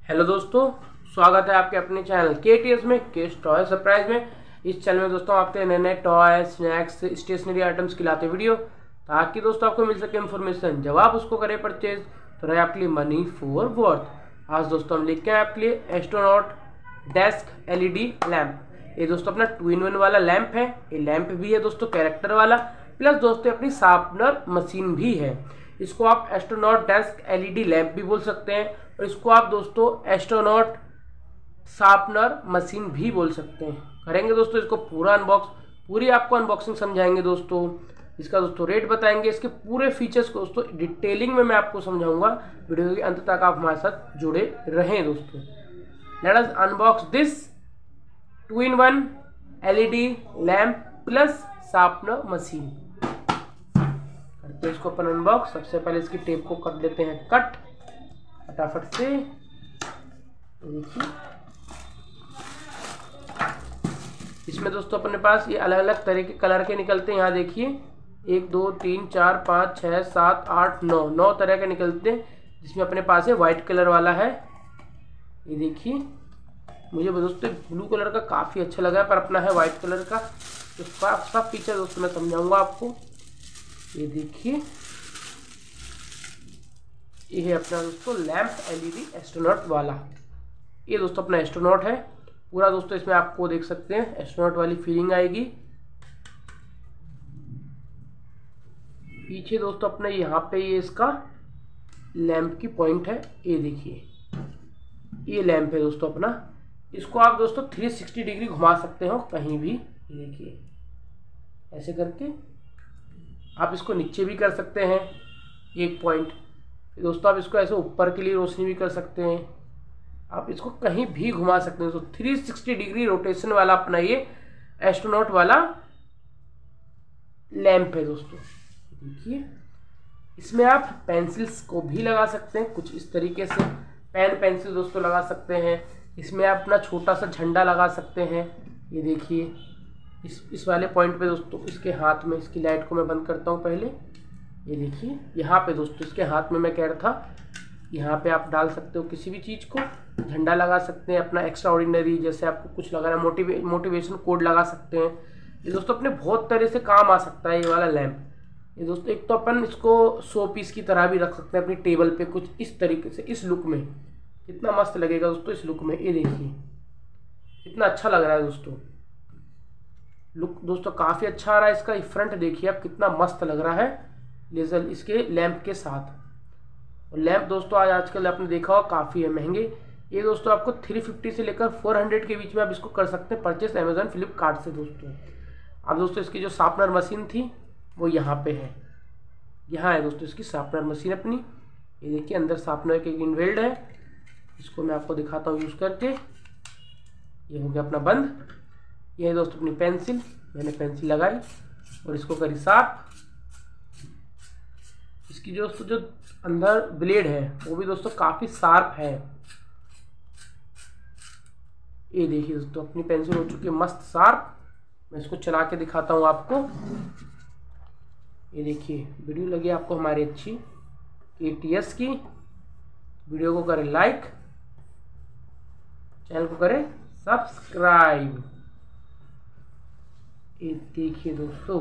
Hello दोस्तों, स्वागत है आपके अपने चैनल KTS में, केस टॉय सरप्राइज में। इस चैनल में दोस्तों आपके नए नए टॉय, स्नैक्स, स्टेशनरी आइटम्स खिलाते वीडियो, ताकि दोस्तों आपको मिल सके इन्फॉर्मेशन जब आप उसको करें परचेज तो रहे आपके लिए मनी फॉर वर्थ। आज दोस्तों हम लेके आए आपके लिए एस्ट्रोनॉट डेस्क LED लैम्प। ये दोस्तों अपना 2-in-1 वाला लैम्प है। ये लैम्प भी है दोस्तों कैरेक्टर वाला, प्लस दोस्तों अपनी शार्पनर मशीन भी है। इसको आप एस्ट्रोनॉट डेस्क LED लैम्प भी बोल सकते हैं, और इसको आप दोस्तों एस्ट्रोनॉट शार्पनर मशीन भी बोल सकते हैं। करेंगे दोस्तों इसको पूरी आपको अनबॉक्सिंग समझाएंगे दोस्तों। इसका दोस्तों रेट बताएंगे, इसके पूरे फीचर्स को दोस्तों डिटेलिंग में मैं आपको समझाऊंगा। वीडियो के अंत तक आप हमारे साथ जुड़े रहें दोस्तों। Let us unbox this 2-in-1 LED lamp plus sharpener machine. करते इसको अपन अनबॉक्स। सबसे पहले इसकी टेप को कर देते हैं कट फटाफट से। देखिए इसमें दोस्तों अपने पास ये अलग अलग तरह के कलर के निकलते हैं। यहाँ देखिए 1 2 3 4 5 6 7 8 9 तरह के निकलते हैं, जिसमें अपने पास है वाइट कलर वाला है। ये देखिए मुझे दोस्तों ब्लू कलर का काफ़ी अच्छा लगा है, पर अपना है वाइट कलर का। तो सब फीचर दोस्तों मैं समझाऊंगा आपको। ये देखिए ये है अपना दोस्तों लैम्प LED एस्ट्रोनॉट वाला। ये दोस्तों अपना एस्ट्रोनॉट है पूरा दोस्तों। इसमें आपको देख सकते हैं एस्ट्रोनॉट वाली फीलिंग आएगी। पीछे दोस्तों अपने यहाँ पे ये इसका लैम्प की पॉइंट है। ये देखिए ये लैम्प है दोस्तों अपना। इसको आप दोस्तों 360 डिग्री घुमा सकते हो कहीं भी। ये देखिए ऐसे करके आप इसको नीचे भी कर सकते हैं एक पॉइंट। दोस्तों आप इसको ऐसे ऊपर के लिए रोशनी भी कर सकते हैं। आप इसको कहीं भी घुमा सकते हैं दोस्तों। 360 डिग्री रोटेशन वाला अपना ये एस्ट्रोनॉट वाला लैंप है दोस्तों। देखिए इसमें आप पेंसिल्स को भी लगा सकते हैं कुछ इस तरीके से। पेन पेंसिल दोस्तों लगा सकते हैं। इसमें आप अपना छोटा सा झंडा लगा सकते हैं। ये देखिए इस वाले पॉइंट पे दोस्तों इसके हाथ में, इसकी लाइट को मैं बंद करता हूँ पहले। ये देखिए यहाँ पे दोस्तों इसके हाथ में मैं कह रहा था, यहाँ पे आप डाल सकते हो किसी भी चीज़ को। झंडा लगा सकते हैं अपना एक्स्ट्रा ऑर्डिनरी, जैसे आपको कुछ लगाना मोटिवेशन कोड लगा सकते हैं। ये दोस्तों अपने बहुत तरह से काम आ सकता है ये वाला लैम्प। ये दोस्तों एक तो अपन इसको 100 पीस की तरह भी रख सकते हैं अपनी टेबल पे कुछ इस तरीके से। इस लुक में कितना मस्त लगेगा दोस्तों इस लुक में। ये देखिए कितना अच्छा लग रहा है दोस्तों। लुक दोस्तों काफ़ी अच्छा आ रहा है इसका। फ्रंट देखिए आप कितना मस्त लग रहा है लेजर इसके लैंप के साथ। और लैंप दोस्तों आजकल आपने देखा होगा काफ़ी है महंगे। ये दोस्तों आपको 350 से लेकर 400 के बीच में आप इसको कर सकते हैं परचेस अमेजॉन फ्लिपकार्ट से दोस्तों। अब दोस्तों इसकी जो शार्पनर मशीन थी वो यहाँ पे है। यहाँ है दोस्तों इसकी शार्पनर मशीन अपनी। ये देखिए अंदर शार्पनर के इनवेल्ड है। इसको मैं आपको दिखाता हूँ यूज़ करके। ये हो गया अपना बंद। ये है दोस्तों अपनी पेंसिल, मैंने पेंसिल लगाई और इसको करी साफ। इसकी जो अंदर ब्लेड है वो भी दोस्तों काफ़ी शार्प है। ये देखिए दोस्तों अपनी पेंसिल हो चुकी है मस्त शार्प। मैं इसको चला के दिखाता हूँ आपको। ये देखिए वीडियो लगी आपको हमारी अच्छी KTS की। वीडियो को करें लाइक, चैनल को करें सब्सक्राइब। ये देखिए दोस्तों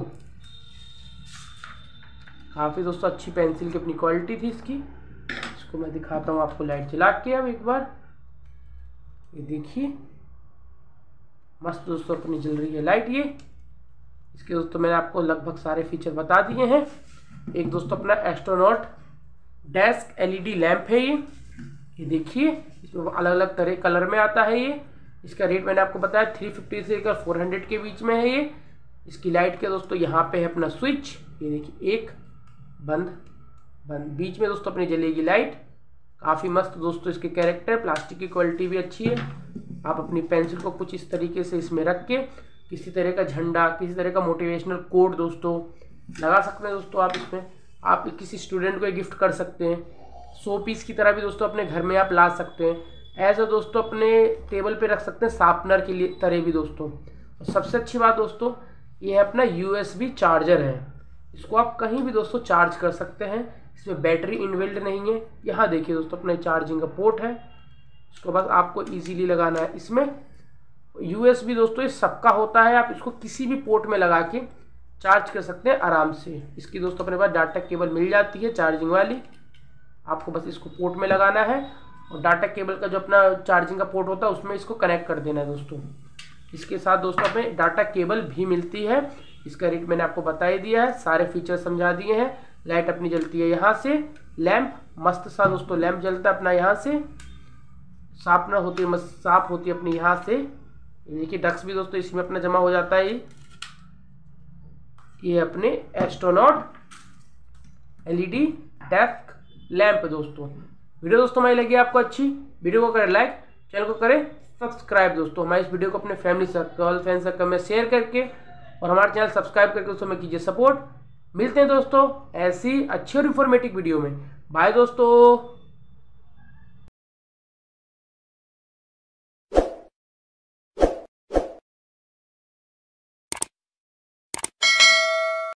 काफ़ी दोस्तों अच्छी पेंसिल की अपनी क्वालिटी थी इसकी। इसको मैं दिखाता हूँ आपको लाइट जला के अब एक बार। ये देखिए मस्त दोस्तों अपनी जल रही है लाइट। ये इसके दोस्तों मैंने आपको लगभग सारे फीचर बता दिए हैं। एक दोस्तों अपना एस्ट्रोनॉट डेस्क LED लैम्प है ये देखिए इसमें अलग अलग तरह कलर में आता है ये। इसका रेट मैंने आपको बताया 350 से लेकर 400 के बीच में है ये। इसकी लाइट के दोस्तों यहाँ पे है अपना स्विच। ये देखिए एक बंद बीच में दोस्तों अपनी जलेगी लाइट। काफ़ी मस्त दोस्तों इसके कैरेक्टर। प्लास्टिक की क्वालिटी भी अच्छी है। आप अपनी पेंसिल को कुछ इस तरीके से इसमें रख के किसी तरह का झंडा, किसी तरह का मोटिवेशनल कोड दोस्तों लगा सकते हैं दोस्तों। आप इसमें आप किसी स्टूडेंट को गिफ्ट कर सकते हैं। 100 पीस की तरह भी दोस्तों अपने घर में आप ला सकते हैं। ऐसा दोस्तों अपने टेबल पे रख सकते हैं शार्पनर के लिए तरह भी दोस्तों। और सबसे अच्छी बात दोस्तों ये है अपना USB चार्जर है। इसको आप कहीं भी दोस्तों चार्ज कर सकते हैं। इसमें बैटरी इनबिल्ट नहीं है। यहाँ देखिए दोस्तों अपने चार्जिंग का पोर्ट है। इसको बस आपको इजीली लगाना है। इसमें USB दोस्तों ये सबका होता है, आप इसको किसी भी पोर्ट में लगा के चार्ज कर सकते हैं आराम से। इसकी दोस्तों अपने पास डाटा केबल मिल जाती है चार्जिंग वाली, आपको बस इसको पोर्ट में लगाना है और डाटा केबल का जो अपना चार्जिंग का पोर्ट होता है उसमें इसको कनेक्ट कर देना है दोस्तों। इसके साथ दोस्तों हमें डाटा केबल भी मिलती है, इसका रेट मैंने आपको बता ही दिया है, सारे फीचर समझा दिए हैं। लाइट अपनी जलती है यहाँ से, लैंप मस्त सा दोस्तों लैंप जलता है अपना यहाँ से, साफ होती है अपनी यहाँ से। देखिए डक्स भी दोस्तों इसमें अपना जमा हो जाता है। ये अपने एस्ट्रोनॉट LED डेस्क लैंप दोस्तों। वीडियो दोस्तों हमारी लगी आपको अच्छी, वीडियो को करें लाइक, चैनल को करें सब्सक्राइब दोस्तों। हमारे इस वीडियो को अपने फैमिली सर्कल फ्रेंड सर्कल में शेयर करके और हमारे चैनल सब्सक्राइब करके दोस्तों में कीजिए सपोर्ट। मिलते हैं दोस्तों ऐसी अच्छी और इन्फॉर्मेटिव वीडियो में। बाय दोस्तों।